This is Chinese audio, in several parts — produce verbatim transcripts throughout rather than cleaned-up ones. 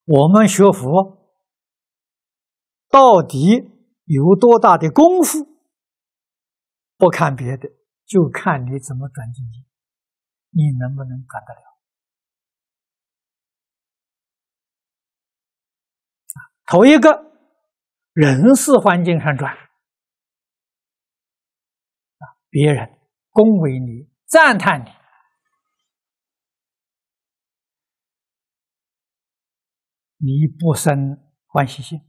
我们学佛到底有多大的功夫？不看别的，就看你怎么转境界，你能不能转得了？头一个，人事环境上转，啊，别人恭维你、赞叹你，你不生欢喜心，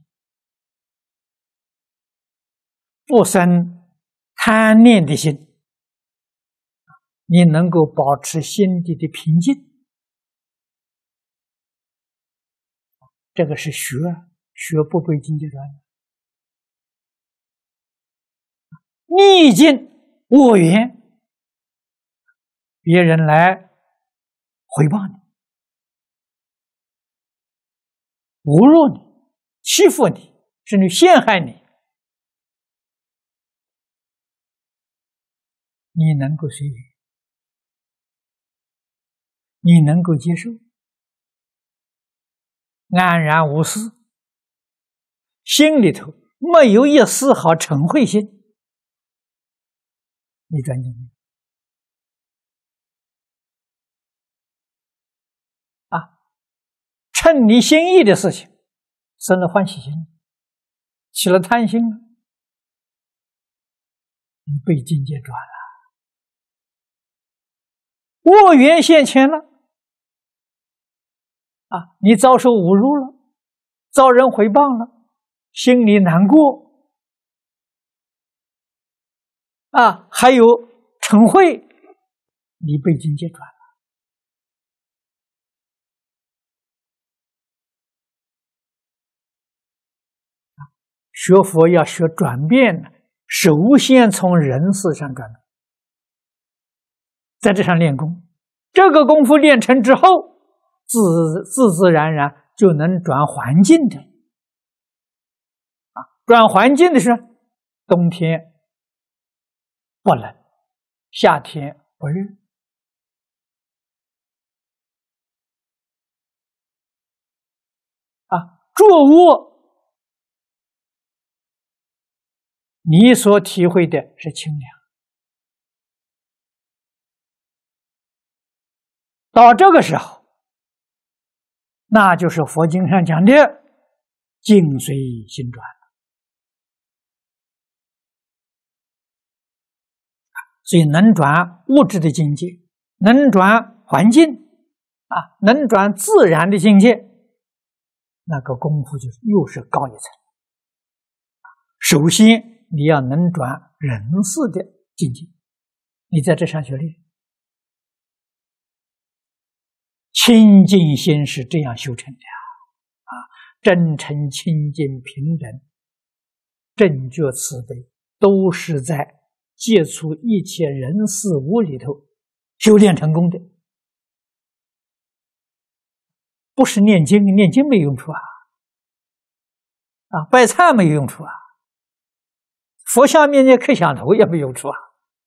不生贪念的心，你能够保持心底的平静，这个是学学不被境界转。逆境恶缘，别人来回报你、侮辱你、欺负你，甚至陷害你，你能够随缘，你能够接受，安然无事，心里头没有一丝毫嗔恚心，你转境界啊！趁你心意的事情，生了欢喜心，起了贪心了，你被境界转了。恶缘现前了啊！你遭受侮辱了，遭人诽谤了，心里难过啊！还有嗔恚，你被境界转了啊！学佛要学转变呢，首先从人事上转变，在这上练功，这个功夫练成之后，自自自然然就能转环境的啊！转环境的是冬天不冷，夏天不热啊！坐卧你所体会的是清凉，到这个时候，那就是佛经上讲的境随心转。所以能转物质的境界，能转环境啊，能转自然的境界，那个功夫就又是高一层。首先你要能转人事的境界，你在这上学练。清净心是这样修成的啊！真诚、清净、平等、正觉、慈悲，都是在接触一切人事物里头修炼成功的，不是念经，念经没用处啊！啊，拜忏没有用处啊！佛像面前磕响头也没用处啊！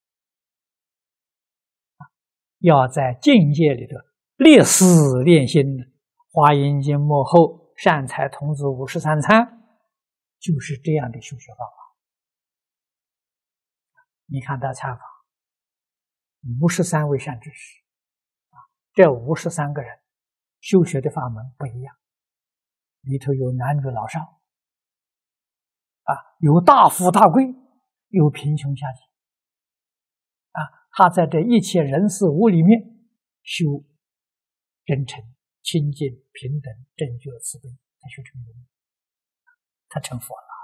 要在境界里头立思练心，华严经末后善财童子五十三参就是这样的修学方法。你看大参法五十三位善知识啊，这五十三个人修学的法门不一样，里头有男女老少啊，有大富大贵，有贫穷下贱啊，他在这一切人事物里面修真诚、清净、平等、正觉、慈悲，他修成功，他成佛了。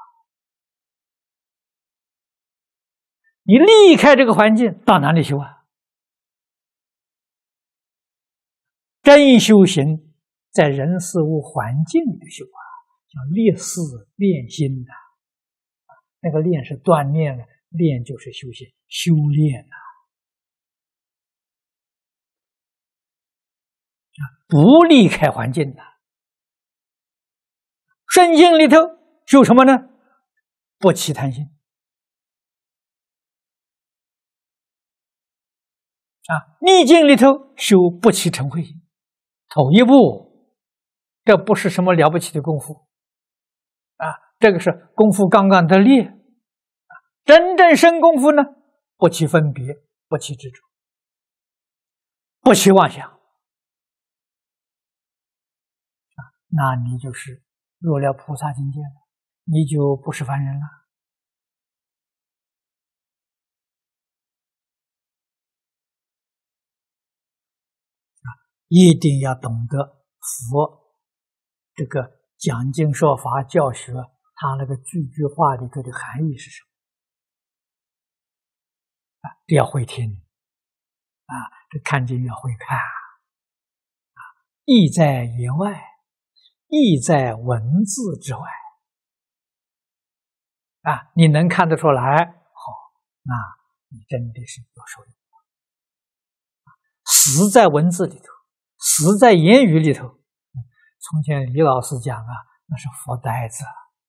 你离开这个环境，到哪里修啊？真修行在人事物环境里修啊，叫立思练心的、啊。那个练是锻炼了，练就是修行，修炼啊。不离开环境的，顺境里头修什么呢？不起贪心啊，逆境里头修不起嗔恚心。头一步这不是什么了不起的功夫啊，这个是功夫刚刚的练。真正深功夫呢，不起分别，不起执着，不起妄想啊，那你就是入了菩萨境界了，你就不是凡人了。一定要懂得佛这个讲经说法教学，他那个句句话里头的含义是什么啊？这要会听啊，这看经要会看啊，意在言外，意在文字之外啊，你能看得出来，好，那你真的是有受用。死在文字里头，死在言语里头。从前李老师讲啊，那是佛呆子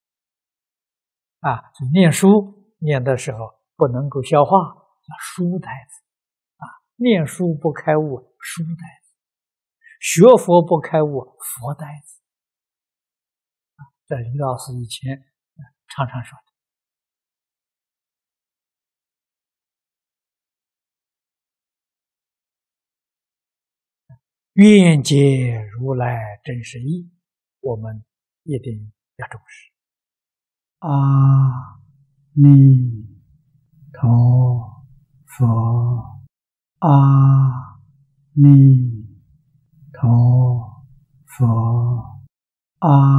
啊，所以念书念的时候不能够消化，叫书呆子啊。念书不开悟，书呆子；学佛不开悟，佛呆子啊。这李老师以前常常说的。愿解如来真实义，我们一定要重视。 阿弥陀佛，阿弥陀佛，阿